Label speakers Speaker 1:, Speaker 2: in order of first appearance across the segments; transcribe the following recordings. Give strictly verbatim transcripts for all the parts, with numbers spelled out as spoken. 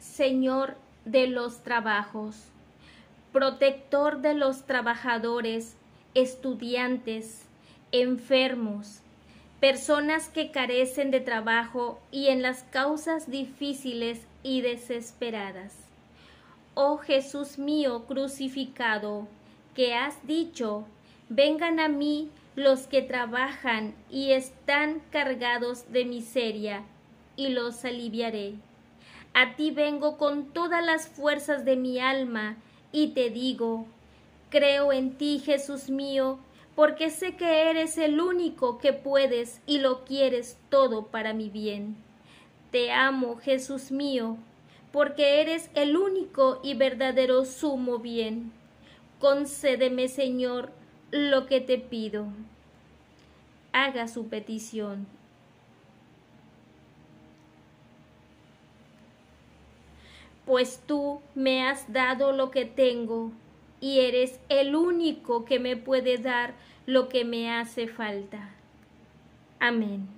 Speaker 1: Señor de los trabajos, protector de los trabajadores, estudiantes, enfermos, personas que carecen de trabajo y en las causas difíciles y desesperadas. Oh Jesús mío crucificado, que has dicho, vengan a mí los que trabajan y están cargados de miseria, y los aliviaré. A ti vengo con todas las fuerzas de mi alma, y te digo, creo en ti, Jesús mío, porque sé que eres el único que puedes y lo quieres todo para mi bien. Te amo, Jesús mío, porque eres el único y verdadero sumo bien. Concédeme, Señor, lo que te pido. Haga su petición. Pues tú me has dado lo que tengo, y eres el único que me puede dar lo que me hace falta. Amén.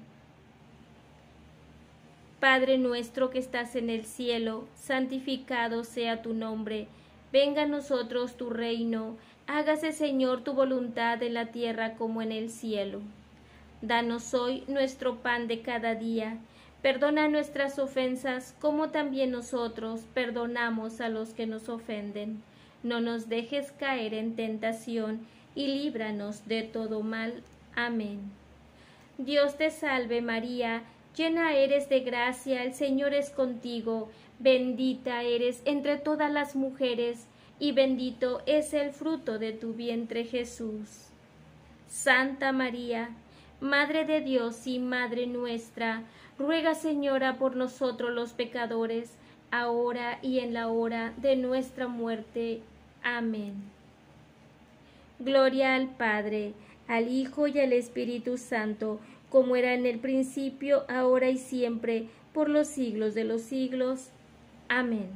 Speaker 1: Padre nuestro que estás en el cielo, santificado sea tu nombre. Venga a nosotros tu reino. Hágase, Señor, tu voluntad en la tierra como en el cielo. Danos hoy nuestro pan de cada día. Perdona nuestras ofensas, como también nosotros perdonamos a los que nos ofenden. No nos dejes caer en tentación, y líbranos de todo mal. Amén. Dios te salve María, llena eres de gracia, el Señor es contigo. Bendita eres entre todas las mujeres, y bendito es el fruto de tu vientre Jesús. Santa María, Madre de Dios y Madre nuestra, ruega, Señora, por nosotros los pecadores, ahora y en la hora de nuestra muerte. Amén. Gloria al Padre, al Hijo y al Espíritu Santo, como era en el principio, ahora y siempre, por los siglos de los siglos. Amén.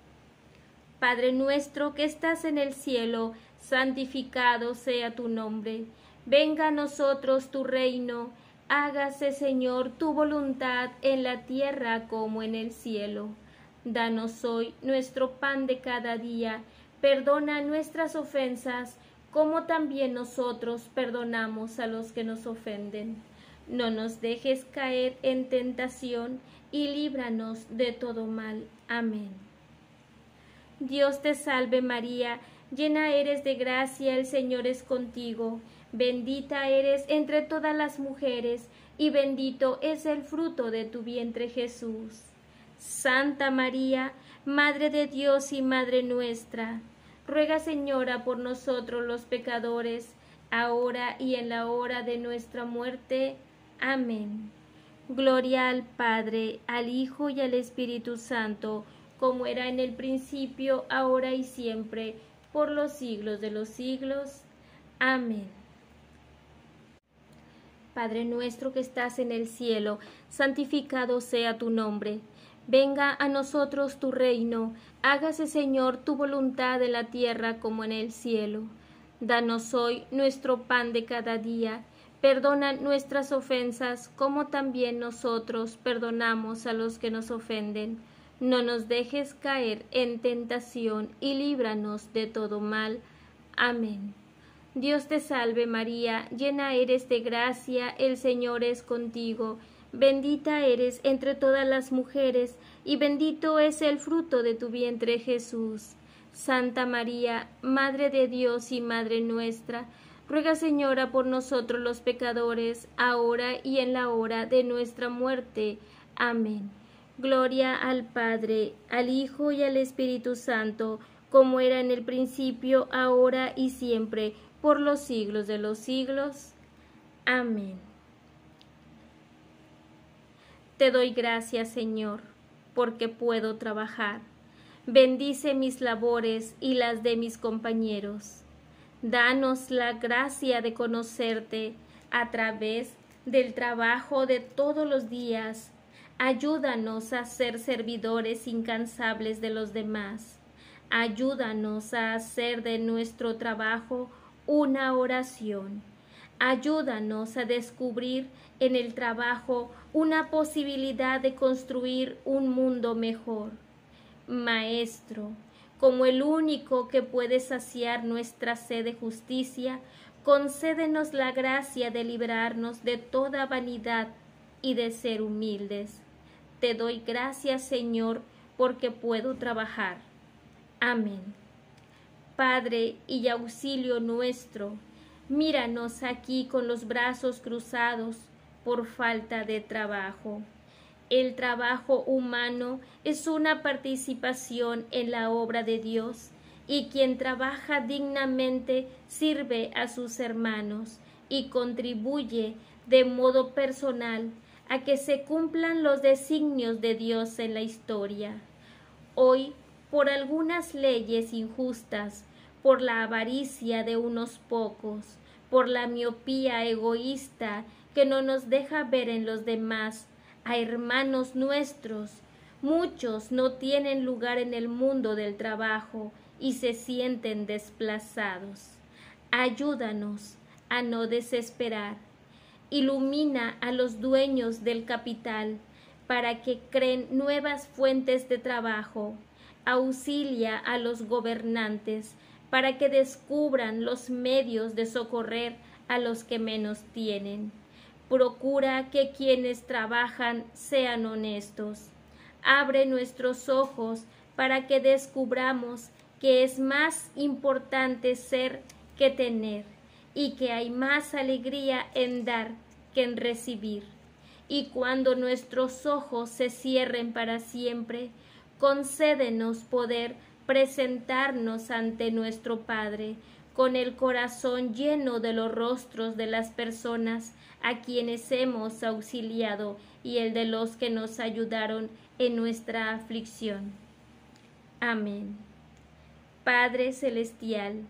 Speaker 1: Padre nuestro que estás en el cielo, santificado sea tu nombre. Venga a nosotros tu reino. Hágase, Señor, tu voluntad en la tierra como en el cielo. Danos hoy nuestro pan de cada día. Perdona nuestras ofensas, como también nosotros perdonamos a los que nos ofenden. No nos dejes caer en tentación, y líbranos de todo mal. Amén. Dios te salve María, llena eres de gracia, el Señor es contigo. Bendita eres entre todas las mujeres, y bendito es el fruto de tu vientre Jesús. Santa María, Madre de Dios y Madre nuestra, ruega, Señora, por nosotros los pecadores, ahora y en la hora de nuestra muerte. Amén. Gloria al Padre, al Hijo y al Espíritu Santo, como era en el principio, ahora y siempre, por los siglos de los siglos. Amén. Padre nuestro que estás en el cielo, santificado sea tu nombre. Venga a nosotros tu reino. Hágase, Señor, tu voluntad en la tierra como en el cielo. Danos hoy nuestro pan de cada día. Perdona nuestras ofensas, como también nosotros perdonamos a los que nos ofenden. No nos dejes caer en tentación, y líbranos de todo mal. Amén. Dios te salve María, llena eres de gracia, el Señor es contigo. Bendita eres entre todas las mujeres, y bendito es el fruto de tu vientre Jesús. Santa María, Madre de Dios y Madre nuestra, ruega, Señora, por nosotros los pecadores, ahora y en la hora de nuestra muerte. Amén. Gloria al Padre, al Hijo y al Espíritu Santo, como era en el principio, ahora y siempre, por los siglos de los siglos. Amén. Te doy gracias, Señor, porque puedo trabajar. Bendice mis labores y las de mis compañeros. Danos la gracia de conocerte a través del trabajo de todos los días. Ayúdanos a ser servidores incansables de los demás. Ayúdanos a hacer de nuestro trabajo una oración. Ayúdanos a descubrir en el trabajo una posibilidad de construir un mundo mejor. Maestro, como el único que puede saciar nuestra sed de justicia, concédenos la gracia de librarnos de toda vanidad y de ser humildes. Te doy gracias, Señor, porque puedo trabajar. Amén. Padre y auxilio nuestro, míranos aquí con los brazos cruzados por falta de trabajo. El trabajo humano es una participación en la obra de Dios, y quien trabaja dignamente sirve a sus hermanos y contribuye de modo personal a que se cumplan los designios de Dios en la historia. Hoy, por algunas leyes injustas, por la avaricia de unos pocos, por la miopía egoísta que no nos deja ver en los demás a hermanos nuestros, muchos no tienen lugar en el mundo del trabajo y se sienten desplazados. Ayúdanos a no desesperar. Ilumina a los dueños del capital para que creen nuevas fuentes de trabajo. Auxilia a los gobernantes para que descubran los medios de socorrer a los que menos tienen. Procura que quienes trabajan sean honestos. Abre nuestros ojos para que descubramos que es más importante ser que tener, y que hay más alegría en dar que en recibir. Y cuando nuestros ojos se cierren para siempre, concédenos poder presentarnos ante nuestro Padre con el corazón lleno de los rostros de las personas a quienes hemos auxiliado y el de los que nos ayudaron en nuestra aflicción. Amén. Padre Celestial,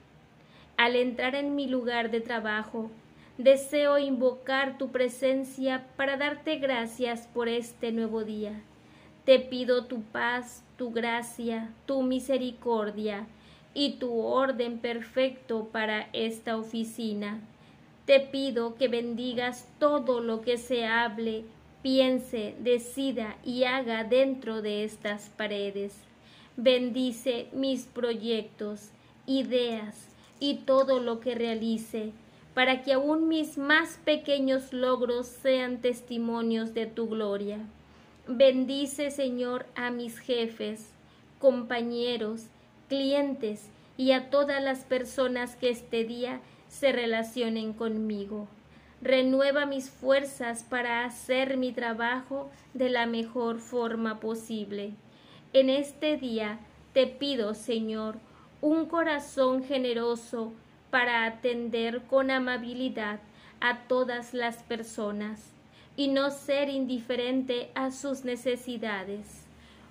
Speaker 1: al entrar en mi lugar de trabajo, deseo invocar tu presencia para darte gracias por este nuevo día. Te pido tu paz, tu gracia, tu misericordia y tu orden perfecto para esta oficina. Te pido que bendigas todo lo que se hable, piense, decida y haga dentro de estas paredes. Bendice mis proyectos, ideas y todo lo que realice, para que aún mis más pequeños logros sean testimonios de tu gloria. Bendice, Señor, a mis jefes, compañeros, clientes y a todas las personas que este día se relacionen conmigo. Renueva mis fuerzas para hacer mi trabajo de la mejor forma posible. En este día te pido, Señor, un corazón generoso para atender con amabilidad a todas las personas y no ser indiferente a sus necesidades.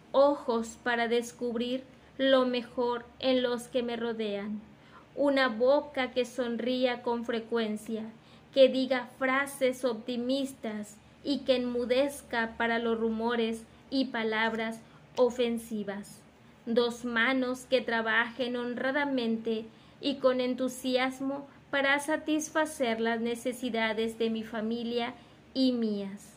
Speaker 1: Ojos para descubrir lo mejor en los que me rodean. Una boca que sonría con frecuencia, que diga frases optimistas y que enmudezca para los rumores y palabras ofensivas. Dos manos que trabajen honradamente y con entusiasmo para satisfacer las necesidades de mi familia y mías.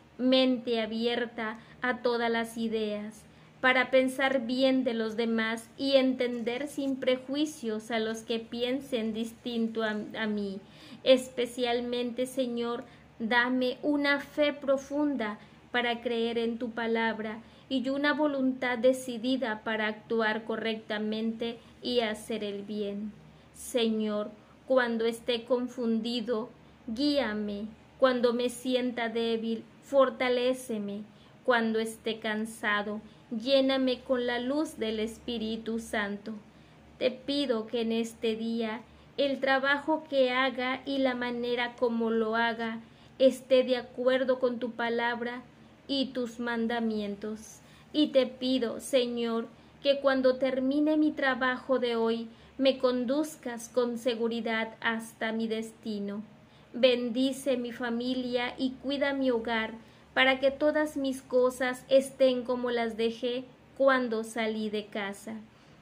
Speaker 1: Mente abierta a todas las ideas, para pensar bien de los demás y entender sin prejuicios a los que piensen distinto a, a mí. Especialmente, Señor, dame una fe profunda para creer en tu palabra y una voluntad decidida para actuar correctamente y hacer el bien. Señor, cuando esté confundido, guíame. Cuando me sienta débil, fortaléceme. Cuando esté cansado, lléname con la luz del Espíritu Santo. Te pido que en este día el trabajo que haga y la manera como lo haga esté de acuerdo con tu palabra y tus mandamientos. Y te pido, Señor, que cuando termine mi trabajo de hoy, me conduzcas con seguridad hasta mi destino. Bendice mi familia y cuida mi hogar, para que todas mis cosas estén como las dejé cuando salí de casa.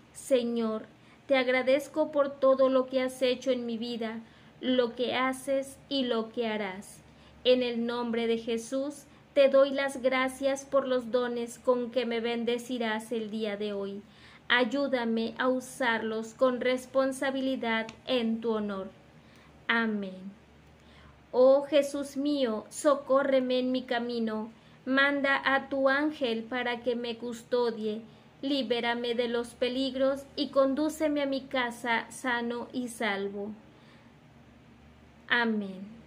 Speaker 1: Señor, te agradezco por todo lo que has hecho en mi vida, lo que haces y lo que harás. En el nombre de Jesús te doy las gracias por los dones con que me bendecirás el día de hoy. Ayúdame a usarlos con responsabilidad en tu honor. Amén. Oh Jesús mío, socórreme en mi camino. Manda a tu ángel para que me custodie. Libérame de los peligros y condúceme a mi casa sano y salvo. Amén.